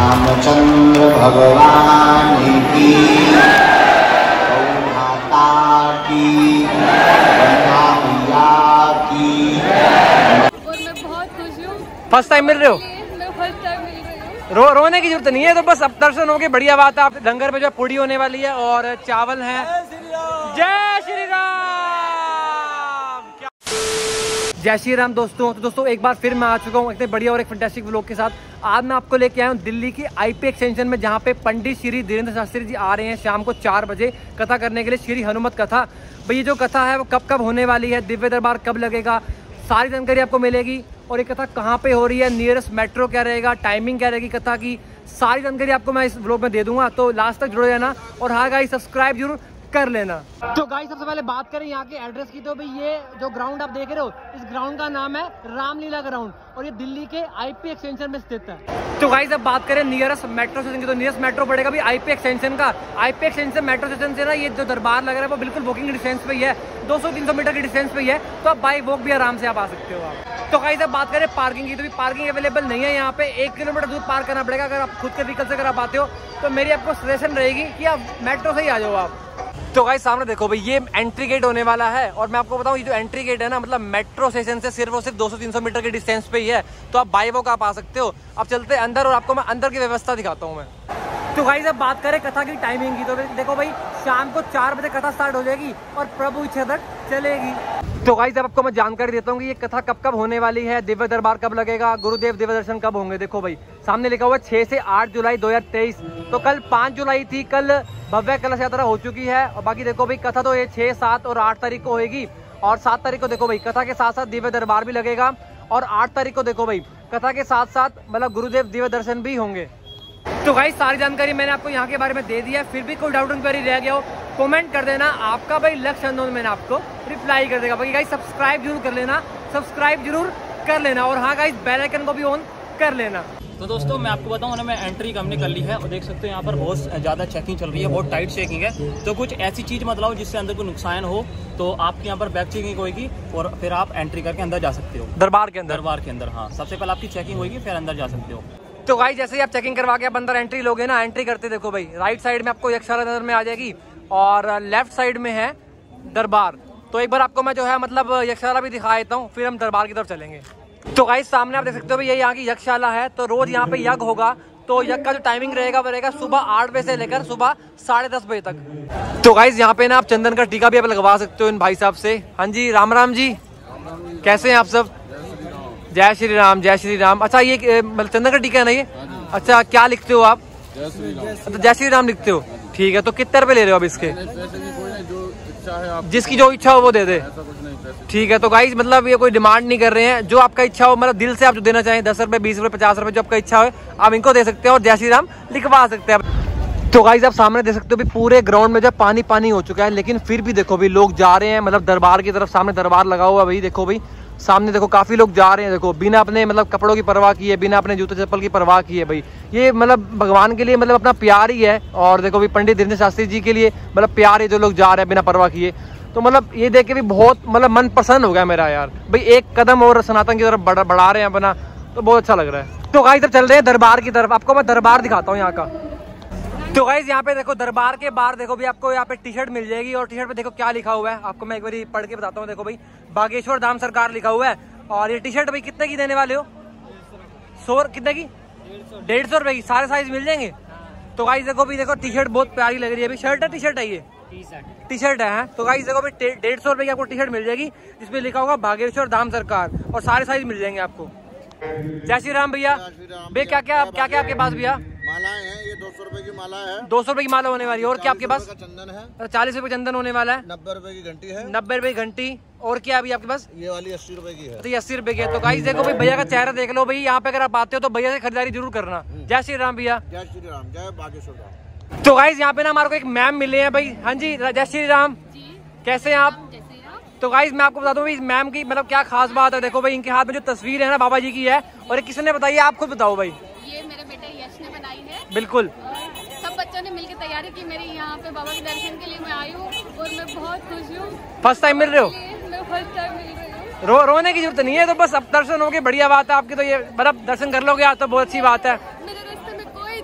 रामचंद्र भगवान की, माता की, गंगा मैया की। और मैं बहुत खुश हूँ। फर्स्ट टाइम मिल रहे हो? मैं फर्स्ट टाइम मिल रही हूँ। रोने की जरूरत नहीं है, तो बस अब दर्शन हो गए, बढ़िया बात है। आप लंगर में जो पूड़ी होने वाली है और चावल है। जय श्री राम। जय श्री राम दोस्तों। तो दोस्तों एक बार फिर मैं आ चुका हूँ इतने बढ़िया और एक फैंटास्टिक व्लॉग के साथ। आज मैं आपको लेके आया हूँ दिल्ली की आईपी एक्सटेंशन में, जहाँ पे पंडित श्री धीरेन्द्र शास्त्री जी आ रहे हैं शाम को 4 बजे कथा करने के लिए, श्री हनुमत कथा। भाई ये जो कथा है वो कब कब होने वाली है, दिव्य दरबार कब लगेगा, सारी जानकारी आपको मिलेगी। और ये कथा कहाँ पे हो रही है, नियरेस्ट मेट्रो क्या रहेगा, टाइमिंग क्या रहेगी कथा की, सारी जानकारी आपको मैं इस व्लॉग में दे दूंगा। तो लास्ट तक जुड़े रहना और हाँ गाइस सब्सक्राइब जरूर कर लेना। तो गाइस सबसे पहले बात करें यहाँ के एड्रेस की, तो भाई ये जो ग्राउंड आप देख रहे हो, इस ग्राउंड का नाम है रामलीला ग्राउंड और ये दिल्ली के आईपी एक्सटेंशन में स्थित है। तो गाइस अब बात करें नियरेस्ट मेट्रो स्टेशन की, तो नियरेस्ट मेट्रो पड़ेगा भी आईपी एक्सटेंशन का। आईपी एक्सटेंशन मेट्रो स्टेशन से ना ये जो दरबार लग रहा है वो बिल्कुल वॉकिंग डिस्टेंस पे ही है, 200-300 मीटर की डिस्टेंस पे ही है, तो आप बाई वॉक भी आराम से आप आ सकते हो आप। तो गाइस अब बात करें पार्किंग की, तो भी पार्किंग अवेलेबल नहीं है यहाँ पे, 1 किलोमीटर दूर पार्क करना पड़ेगा। अगर आप खुद के व्हीकल से अगर आप आते हो तो मेरी आपको सजेशन रहेगी कि आप मेट्रो से ही आ जाओ आप। तो गाइस सामने देखो भाई ये एंट्री गेट होने वाला है, और मैं आपको बताऊं ये जो एंट्री गेट है ना, मतलब मेट्रो स्टेशन से सिर्फ और सिर्फ 200-300 मीटर के डिस्टेंस पे ही है, तो आप बाई वॉक आप आ सकते हो। अब चलते हैं अंदर और आपको मैं अंदर की व्यवस्था दिखाता हूँ मैं। तो गाइस अब बात करें कथा की टाइमिंग की, तो देखो भाई शाम को 4 बजे कथा स्टार्ट हो जाएगी और प्रभु इच्छा तक चलेगी। तो गाइस अब आपको मैं जानकारी देता हूँ कि ये कथा कब कब होने वाली है, दिव्य दरबार कब लगेगा, गुरुदेव दिव्य दर्शन कब होंगे। देखो भाई सामने लिखा हुआ 6 से 8 जुलाई 2023। तो कल 5 जुलाई थी, कल भव्य कलश यात्रा हो चुकी है, और बाकी देखो भाई कथा तो ये 6, 7 और 8 तारीख को होगी। और 7 तारीख को देखो भाई कथा के साथ साथ दिव्य दरबार भी लगेगा, और 8 तारीख को देखो भाई कथा के साथ साथ मतलब गुरुदेव दिव्य दर्शन भी होंगे। तो गाइस सारी जानकारी मैंने आपको यहाँ के बारे में दे दी है, फिर भी कोई डाउट इंक्वायरी रह गया हो कमेंट कर देना, आपका भाई लक्ष्य अननोन मैंने आपको रिप्लाई कर देगा। बाकी गाइस सब्सक्राइब जरूर कर लेना, सब्सक्राइब जरूर कर लेना, और हाँ गाइस बेल आइकन को भी ऑन कर लेना। तो दोस्तों मैं आपको बताऊं ना, मैं एंट्री हमने कर ली है और देख सकते हो यहाँ पर बहुत ज़्यादा चेकिंग चल रही है, बहुत टाइट चेकिंग है। तो कुछ ऐसी चीज़ मत लाओ जिससे अंदर कोई नुकसान हो, तो आपके यहाँ पर बैक चेकिंग होगी और फिर आप एंट्री करके अंदर जा सकते हो दरबार के अंदर। दरबार के अंदर हाँ, सबसे पहले आपकी चेकिंग होगी फिर अंदर जा सकते हो। तो गाइस जैसे ही आप चेकिंग करवा के आप अंदर एंट्री लोगे ना, एंट्री करते देखो भाई राइट साइड में आपको यक्षशाला नजर में आ जाएगी और लेफ्ट साइड में है दरबार। तो एक बार आपको मैं जो है मतलब यक्षशाला भी दिखा देता हूँ, फिर हम दरबार की तरफ चलेंगे। तो गाइस सामने आप देख सकते हो भाई ये यहाँ की यक्षशाला है, तो रोज यहाँ पे यज्ञ होगा। तो यज्ञ का जो टाइमिंग रहेगा वो रहेगा सुबह 8 बजे से लेकर सुबह 10:30 बजे तक। तो गाइस यहाँ पे ना आप चंदन का टीका भी आप लगवा सकते हो इन भाई साहब से। हाँ जी राम राम जी, कैसे हैं आप सब? जय श्री राम, जय श्री राम। अच्छा ये चंदन का टीका है ना ये? अच्छा क्या लिखते हो आप? तो जय श्री राम लिखते हो, ठीक है। तो कितने रुपए ले रहे हो अब इसके? जिसकी जो इच्छा हो वो दे दे, ठीक है। तो गाइस मतलब ये कोई डिमांड नहीं कर रहे हैं, जो आपका इच्छा हो मतलब दिल से आप जो देना चाहें, 10 रुपए 20 रुपए 50 रुपए जो आपका इच्छा हो आप इनको दे सकते हैं और जय श्री राम लिखवा सकते हैं। तो गाइस आप सामने देख सकते हो भी पूरे ग्राउंड में जब पानी पानी हो चुका है, लेकिन फिर भी देखो भाई लोग जा रहे हैं मतलब दरबार की तरफ। सामने दरबार लगा हुआ भाई, देखो भाई सामने देखो काफी लोग जा रहे हैं, देखो बिना अपने मतलब कपड़ों की परवाह किए, बिना अपने जूते चप्पल की परवाह किए। भाई ये मतलब भगवान के लिए मतलब अपना प्यार ही है, और देखो भाई पंडित धीरेन्द्र शास्त्री जी के लिए मतलब प्यार है, जो लोग जा रहे हैं बिना परवाह किए। तो मतलब ये देख के भी बहुत मतलब मन प्रसन्न हो गया मेरा यार, भाई एक कदम और सनातन की तरफ बढ़ा रहे हैं अपना, तो बहुत अच्छा लग रहा है। तो गाइस इधर चल रहे हैं दरबार की तरफ, आपको मैं दरबार दिखाता हूँ यहाँ का। तो गाइस यहाँ पे देखो दरबार के बाहर देखो भी आपको यहाँ पे टी शर्ट मिल जाएगी, और टी शर्ट पे देखो क्या लिखा हुआ है आपको मैं एक बार पढ़ के बताता हूँ। देखो भाई बागेश्वर धाम सरकार लिखा हुआ है, और ये टी शर्ट भाई कितने की देने वाले हो? 100 कितने की? 150 रुपए की, सारे साइज मिल जाएंगे। तो गाइस देखो भी देखो टी शर्ट बहुत प्यारी लग रही है, अभी शर्ट है टी शर्ट है ये? टी शर्ट है। तो गाइस देखो भाई 150 रुपए की आपको टी शर्ट मिल जाएगी, जिसमें लिखा होगा बागेश्वर धाम सरकार, और सारे साइज मिल जाएंगे आपको। जय श्री राम भैया। भैया क्या क्या आपके पास भैया? मालाएं हैं, ये 200 रुपए की माला है। 200 रुपए की माला होने वाली है। और क्या आपके पास? चंदन है। 40 रुपए चंदन होने वाला है। 90 रुपए की घंटी है। 90 रुपए की घंटी। और क्या अभी आपके पास? ये वाली 80 रुपए की है। तो ये 80 रुपए की है। तो गाइस देखो भाई भैया का चेहरा देख लो भाई, यहाँ पे अगर आप आते हो तो भैया से खरीदारी जरूर करना। जय श्री राम भैया। जय श्री राम, जय बागेश्वर धाम। तो गाइस यहाँ पे ना हमारे को एक मैम मिले हैं भाई। हाँ जी जय श्री राम, कैसे हैं आप? तो गाइस मैं आपको बता दूं इस मैम की मतलब क्या खास बात है। देखो भाई इनके हाथ में जो तस्वीर है ना बाबा जी की है, और ये किसने बताई है आप खुद बताओ भाई। ये मेरे बेटे यश ने बनाई है। बिल्कुल सब बच्चों ने मिलकर तैयारी की, मेरे यहाँ पे बाबा के दर्शन के लिए मैं आई हूँ और मैं बहुत खुश हूँ। फर्स्ट टाइम मिल रहे हो? मैं फर्स्ट टाइम मिल रही हूँ। रोने की जरूरत नहीं है, तो बस अब दर्शन हो गए बढ़िया बात है आपकी। तो ये मतलब दर्शन कर लोगे आप तो बहुत अच्छी बात है। मेरे रास्ते में कोई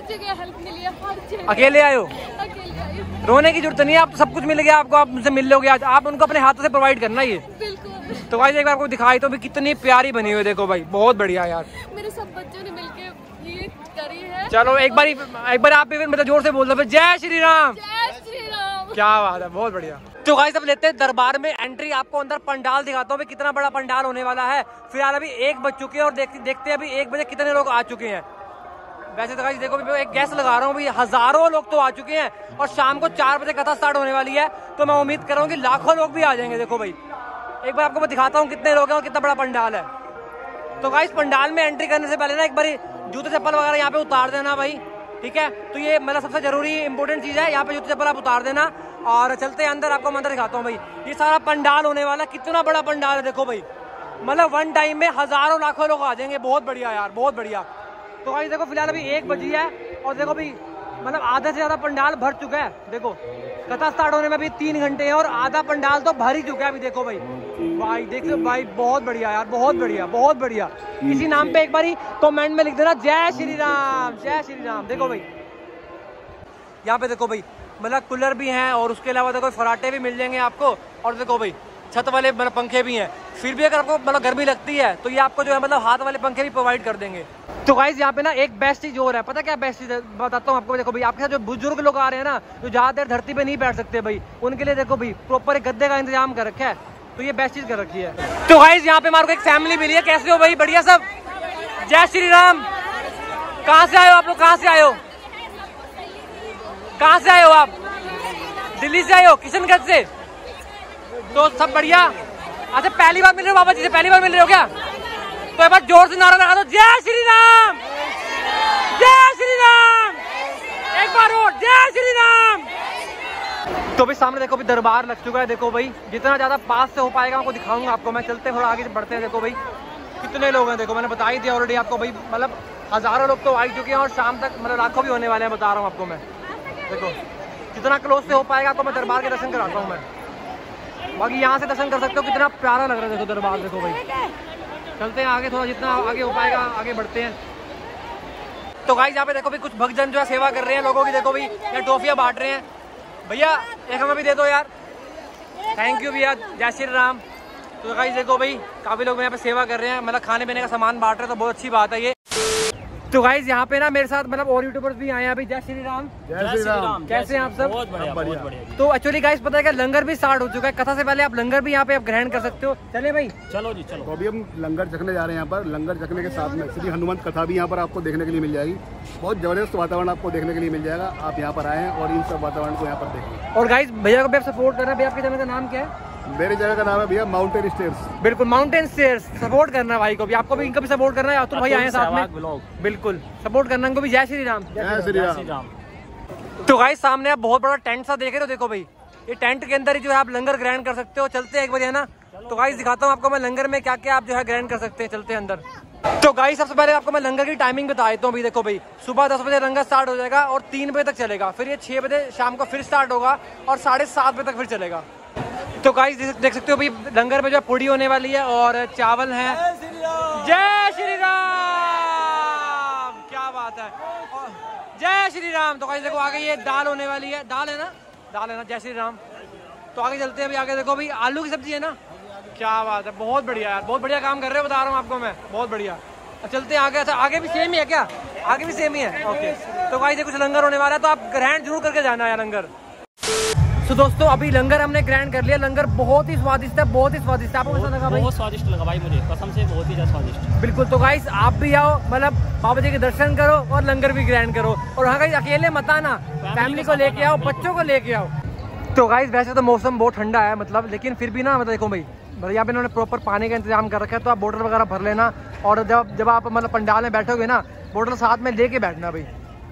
जगह हेल्प मिली है, हर जगह। अकेले आए हो? अकेले आई हूँ। रोने की जरूरत नहीं है, आप सब कुछ मिल गया आपको, आप उनसे मिल लोगे आज, आप उनको अपने हाथों से प्रोवाइड करना ये। बिल्कुल। तो भाई एक बार आपको दिखाई तो भी कितनी प्यारी बनी हुई, देखो भाई बहुत बढ़िया यार। मेरे सब बच्चों ने मिलके ये करी है। चलो एक बार आप भी मतलब जोर से बोल दो, जय श्री राम। जय श्री राम। क्या बात है, बहुत बढ़िया। तो गाइस अब लेते हैं दरबार में एंट्री, आपको अंदर पंडाल दिखाता हूँ कितना बड़ा पंडाल होने वाला है। फिलहाल अभी 1 बज चुके हैं और देखते हैं अभी 1 बजे कितने लोग आ चुके हैं। वैसे तो गाइस देखो एक गैस लगा रहा हूँ, भाई हजारों लोग तो आ चुके हैं और शाम को 4 बजे कथा स्टार्ट होने वाली है, तो मैं उम्मीद कर रहा हूँ कि लाखों लोग भी आ जाएंगे। देखो भाई एक बार आपको मैं दिखाता हूँ कितने लोग हैं और कितना बड़ा पंडाल है। तो गाइस पंडाल में एंट्री करने से पहले ना एक बार जूते चप्पल वगैरह यहाँ पे उतार देना भाई, ठीक है। तो ये मतलब सबसे जरूरी इंपॉर्टेंट चीज है, यहाँ पे जूते चप्पल आप उतार देना। और चलते हैं अंदर, आपको मंदिर दिखाता हूँ भाई। ये सारा पंडाल होने वाला, कितना बड़ा पंडाल है देखो भाई, मतलब वन टाइम में हजारों लाखों लोग आ जाएंगे, बहुत बढ़िया यार, बहुत बढ़िया। तो भाई देखो फिलहाल अभी 1 बजी है और देखो भाई मतलब आधा से ज्यादा पंडाल भर चुका है। देखो कथा स्टार्ट होने में भी 3 घंटे हैं और आधा पंडाल तो भर ही चुका है अभी। देखो भाई देखो भाई बहुत बढ़िया यार, बहुत बढ़िया, बहुत बढ़िया। इसी नाम पे एक बार ही कमेंट में लिख देना जय श्री राम, जय श्री राम। देखो भाई यहाँ पे देखो भाई मतलब कूलर भी हैं और उसके अलावा देखो फराटे भी मिल जाएंगे आपको। और देखो भाई छत वाले मतलब पंखे भी हैं, फिर भी अगर आपको मतलब गर्मी लगती है तो ये आपको जो है मतलब हाथ वाले पंखे भी प्रोवाइड कर देंगे। तो गाइस यहाँ पे ना एक बेस्ट चीज और है, पता क्या बेस्ट चीज है बताता हूँ आपको। देखो भाई आपके साथ जो बुजुर्ग लोग आ रहे हैं ना, जो ज्यादा देर धरती पे नहीं बैठ सकते भाई, उनके लिए देखो भाई प्रॉपर एक गद्दे का इंतजाम कर रखा है, तो ये बेस्ट चीज कर रखी है। तो गाइस यहाँ पे हमारे को एक फैमिली मिली है। कैसे हो भाई? बढ़िया सब, जय श्री राम। कहाँ से आए हो आप लोग? कहाँ से आए हो? कहाँ से आए हो आप? दिल्ली से आए हो? किशनगंज से? तो सब बढ़िया। अच्छा पहली बार मिल रहे हो बाबा जी से? पहली बार मिल रहे हो क्या? तो एक बार जोर से नारा लगा दो, जय श्री राम, जय श्री राम। एक बार और जय श्री राम। तो भाई सामने देखो भी दरबार लग चुका है। देखो भाई जितना ज्यादा पास से हो पाएगा आपको दिखाऊंगा आपको मैं। चलते थोड़ा आगे बढ़ते हैं। देखो भाई कितने लोग हैं, देखो मैंने बता ही दिया ऑलरेडी आपको भाई, मतलब हजारों लोग तो आ ही चुके हैं और शाम तक मतलब लाखों भी होने वाले हैं, बता रहा हूँ आपको मैं। देखो जितना क्लोज से हो पाएगा आपको मैं दरबार के दर्शन कराता हूँ मैं। बाकी यहाँ से दर्शन कर सकते हो, कितना प्यारा लग रहा है देखो दरबार। देखो भाई चलते हैं आगे, थोड़ा जितना आगे हो पाएगा आगे बढ़ते हैं। तो गाइस यहाँ पे देखो भी कुछ भक्तजन जो है सेवा कर रहे हैं लोगों की। देखो भाई यहाँ टॉफियाँ बांट रहे हैं। भैया एक हमें भी दे दो यार, थैंक यू भैया, जय श्री राम। तो गाइस देखो भाई काफी लोग यहाँ पे सेवा कर रहे हैं, मतलब खाने पीने का सामान बांट रहे हैं, तो बहुत अच्छी बात है ये। तो गाइस यहाँ पे ना मेरे साथ मतलब और यूट्यूबर्स भी आए हैं अभी। जय श्री राम। जय श्री राम। कैसे हैं आप सब? बहुत बढ़िया, बहुत बढ़िया। तो एक्चुअली गाइस पता है क्या, लंगर भी स्टार्ट हो चुका है। कथा से पहले आप लंगर भी यहाँ पे आप ग्रहण कर सकते हो। चले भाई चलो जी चलो। तो अभी हम लंगर चखने जा रहे हैं यहाँ पर। लंगर चखने के साथ में श्री हनुमंत कथा भी यहाँ पर आपको देखने के लिए मिल जाएगी। बहुत जबरदस्त वातावरण आपको देखने के लिए मिल जाएगा। आप यहाँ पर आए और इन सब वातावरण को यहाँ पर देखें। और गाइस भैया को भी आप सपोर्ट कर रहे हैं। भैया आपकी जगह का नाम क्या है? मेरी जगह का नाम है भैया माउंटेन स्टेयर्स। बिल्कुल माउंटेन स्टेयर्स। सपोर्ट करना भाई को भी, आपको भी इनको भी सपोर्ट करना है। अतुल भाई आए साथ में, बिल्कुल सपोर्ट करना इनको भी। जय श्री राम। जय श्री राम। तो गाइस सामने आप बहुत बड़ा टेंट सा देख रहे हो। देखो भाई ये टेंट के अंदर ही जो है आप लंगर ग्रहण कर सकते हो। चलते हैं एक बार है ना। तो गाइस दिखाता हूँ आपको मैं लंगर में क्या क्या आप जो है ग्रहण कर सकते हैं। चलते हैं अंदर। तो गाइस सबसे पहले आपको मैं लंगर की टाइमिंग बता देता हूँ। देखो भाई सुबह 10 बजे लंगर स्टार्ट हो जाएगा और 3 बजे तक चलेगा। फिर ये 6 बजे शाम को फिर स्टार्ट होगा और 7:30 बजे तक फिर चलेगा। तो गाइस देख सकते हो भाई लंगर में जो है पूड़ी होने वाली है और चावल है। जय श्री राम, क्या बात है, जय श्री राम। तो गाइस देखो आगे ये दाल होने वाली है। दाल है ना, दाल है ना। जय श्री राम। तो आगे चलते हैं। अभी आगे देखो भाई आलू की सब्जी है ना। क्या बात है, बहुत बढ़िया यार, बहुत बढ़िया काम कर रहे हो, बता रहा हूँ आपको मैं, बहुत बढ़िया। चलते हैं आगे। अच्छा आगे भी सेम ही है क्या? आगे भी सेम ही है, ओके। तो गाइस ये कुछ लंगर होने वाला है, तो आप ग्रहण जरूर करके जाना है लंगर। तो दोस्तों अभी लंगर हमने ग्रैंड कर लिया। लंगर बहुत ही स्वादिष्ट है, बहुत ही स्वादिष्ट है। आपको कैसा लगा भाई? बहुत स्वादिष्ट लगा भाई मुझे, कसम से बहुत ही ज्यादा स्वादिष्ट। बिल्कुल। तो गाइस आप भी आओ, मतलब बाबा जी के दर्शन करो और लंगर भी ग्रैंड करो। और हाँ गाइस अकेले मत आना, फैमिली को लेके आओ, बच्चों को लेके आओ। तो गाइस वैसे तो मौसम बहुत ठंडा है मतलब, लेकिन फिर भी ना मतलब देखो भाई यहाँ पे इन्होंने प्रॉपर पानी का इंतजाम कर रखा है, तो आप बोतल वगैरह भर लेना। और जब आप मतलब पंडाल में बैठोगे ना, बोतल साथ में लेके बैठना भाई।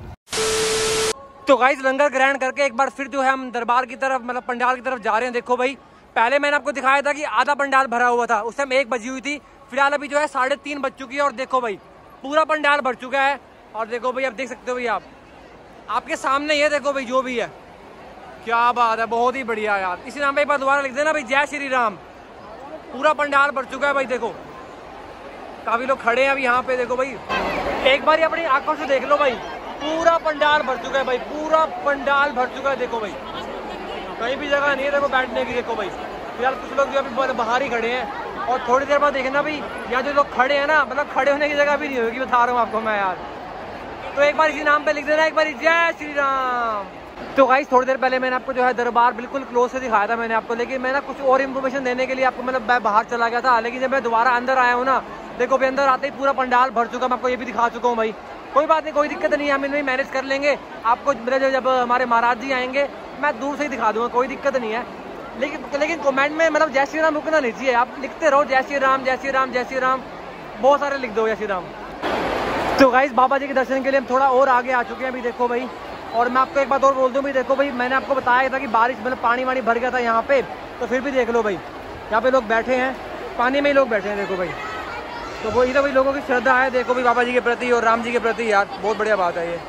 तो गाइस लंगर ग्रहण करके एक बार फिर जो है हम दरबार की तरफ मतलब पंडाल की तरफ जा रहे हैं। देखो भाई पहले मैंने आपको दिखाया था कि आधा पंडाल भरा हुआ था, उस टाइम 1 बजी हुई थी। फिलहाल अभी जो है 3:30 बज चुकी है और देखो भाई पूरा पंडाल भर चुका है। और देखो भाई आप देख सकते हो भाई, आप आपके सामने ये देखो भाई जो भी है, क्या बात है, बहुत ही बढ़िया यार। इसी नाम पे एक बार दोबारा लिख देना भाई, जय श्री राम। पूरा पंडाल भर चुका है भाई। देखो काफी लोग खड़े हैं अभी यहाँ पे। देखो भाई एक बार अपनी आंखों से देख लो भाई, पूरा पंडाल भर चुका है भाई, पूरा पंडाल भर चुका है। देखो भाई कहीं भी जगह नहीं है देखो बैठने की। देखो भाई फिलहाल कुछ लोग जो अभी बाहर ही खड़े हैं और थोड़ी देर बाद देखना भाई यहाँ जो लोग खड़े हैं ना, मतलब खड़े होने की जगह भी नहीं होगी, बता रहा हूँ आपको मैं यार। तो एक बार इसी नाम पे लिख देना, एक बार जय श्री राम। तो गाइस थोड़ी देर पहले मैंने आपको जो है दरबार बिल्कुल क्लोज से दिखाया था मैंने आपको, लेकिन मैं ना कुछ और इन्फॉर्मेशन देने के लिए आपको मतलब मैं बाहर चला गया था। लेकिन जब मैं दोबारा अंदर आया हूँ ना, देखो भाई अंदर आते ही पूरा पंडाल भर चुका, मैं आपको ये भी दिखा चुका हूँ भाई। कोई बात नहीं, कोई दिक्कत नहीं है, हम इनमें मैनेज कर लेंगे। आपको जब हमारे महाराज जी आएंगे मैं दूर से ही दिखा दूंगा, कोई दिक्कत नहीं है। लेकिन कमेंट में मतलब जय श्री राम रुकना नहीं चाहिए, आप लिखते रहो जय श्री राम जय श्री राम जय श्री राम, बहुत सारे लिख दो जय श्री राम। तो गाइस बाबा जी के दर्शन के लिए हम थोड़ा और आगे आ चुके हैं अभी। देखो भाई, और मैं आपको एक बात और बोल दूं भाई, देखो भाई मैंने आपको बताया था कि बारिश मतलब पानी वानी भर गया था यहाँ पे, तो फिर भी देख लो भाई यहाँ पे लोग बैठे हैं, पानी में ही लोग बैठे हैं। देखो भाई, तो वही तो भाई लोगों की श्रद्धा है देखो भाई बाबा जी के प्रति और राम जी के प्रति, यार बहुत बढ़िया बात है ये।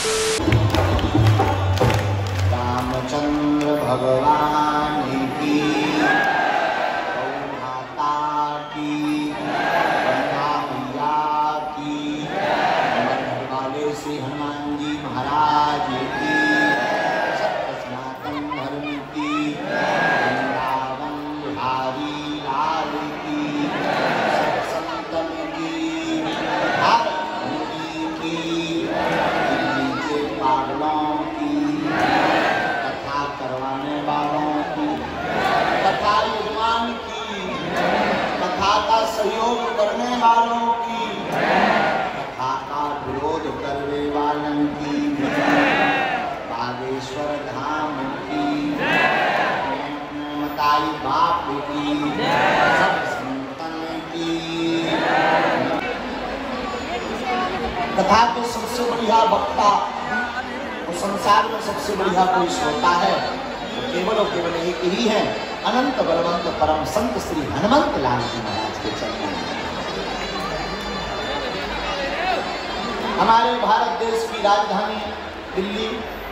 रामचंद्र भगवान की, गौ माता की, गंगा मैया की, मरने वाले श्री हनुमान जी महाराज की, सत्य सनातन धर्म की, वृंदावन बिहारी लाल की, सब संतन की, भारत भूमि की, दिल्ली के पागलों की, कथा करवाने वालों की, कथा यजमान की, कथा का सहयोग करने वालों की, कथा का विरोध करने वालों की, बागेश्वर धाम की, मताई बाप की, सब संतन की। कथा के सबसे बढ़िया वक्ता और संसार में सबसे बढ़िया कोई श्रोता है तो केवल और केवल एक ही है, अनंत बलवंत परम संत श्री हनुमंत लाल जी महाराज के चरण में। हमारे भारत देश की राजधानी दिल्ली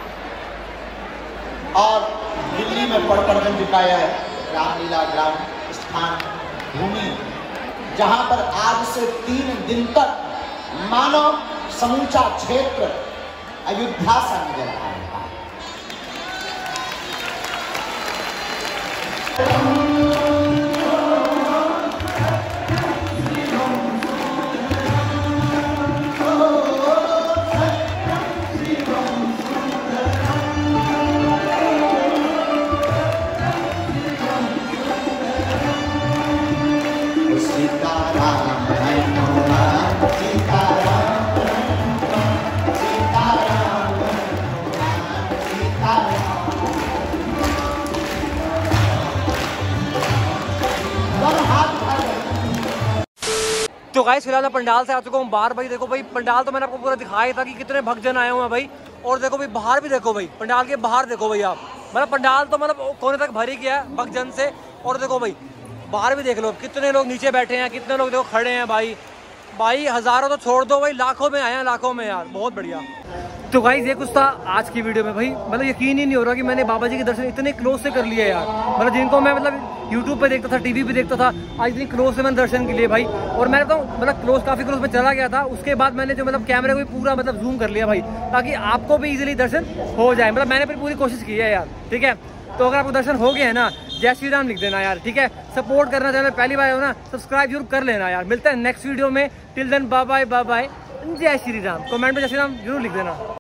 और दिल्ली में पड़पड़गंज का यह रामलीला ग्राम स्थान भूमि, जहां पर आज से 3 दिन तक मानो समूचा क्षेत्र अयोध्या सा नजर आ रहा है। सीताराम है हनुमान, सीताराम सीताराम तो गाइस फिलहाल मैं पंडाल से आ चुका हूँ बाहर भाई। देखो भाई पंडाल तो मैंने आपको पूरा दिखाया था कि कितने भक्तजन आए हुए हैं भाई। और देखो भाई बाहर भी देखो भाई, पंडाल के बाहर देखो भाई आप, मतलब पंडाल तो मतलब कोने तक भर ही गया है भक्तजन से। और देखो भाई बाहर भी देख लो कितने लोग नीचे बैठे हैं, कितने लोग देखो खड़े हैं भाई। भाई हजारों तो छोड़ दो भाई, लाखों में आए हैं, लाखों में यार, बहुत बढ़िया। तो गाइस ये कुछ था आज की वीडियो में भाई, मतलब यकीन ही नहीं हो रहा कि मैंने बाबा जी के दर्शन इतने क्लोज से कर लिए यार। मतलब जिनको मैं मतलब यूट्यूब पे देखता था, टीवी पे देखता था, आज इतनी क्लोज से मैंने दर्शन के लिए भाई। और मैं तो मतलब क्लोज काफी क्लोज में चला गया था, उसके बाद मैंने जो मतलब कैमरे को भी पूरा मतलब जूम कर लिया भाई, ताकि आपको भी इजीली दर्शन हो जाए। मतलब मैंने पूरी कोशिश की है यार, ठीक है। तो अगर आपको दर्शन हो गए हैं ना, जय श्री राम लिख देना यार, ठीक है। सपोर्ट करना, चैनल पहली बार हो ना सब्सक्राइब जरूर कर लेना यार। मिलते हैं नेक्स्ट वीडियो में, till then bye bye bye bye, जय श्री राम। कमेंट में जय श्री राम जरूर लिख देना।